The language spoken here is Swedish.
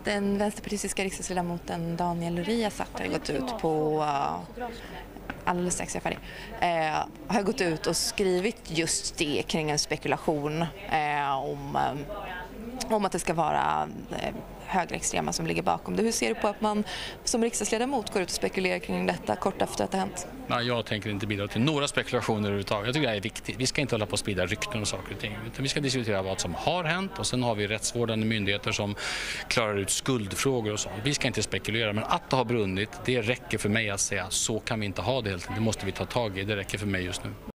Den vänsterpartistiska riksdagsledamoten Daniel Riazat har gått ut på alldeles strax jag är färdig, har gått ut och skrivit just det kring en spekulation om att det ska vara högerextrema som ligger bakom det. Hur ser du på att man som riksdagsledamot går ut och spekulerar kring detta kort efter att det hänt? Nej, jag tänker inte bidra till några spekulationer överhuvudtaget. Jag tycker det är viktigt. Vi ska inte hålla på att sprida rykten och saker och ting. Utan vi ska diskutera vad som har hänt och sen har vi rättsvårdande myndigheter som klarar ut skuldfrågor och sånt. Vi ska inte spekulera, men att det har brunnit, det räcker för mig att säga så kan vi inte ha det helt enkelt. Det måste vi ta tag i, det räcker för mig just nu.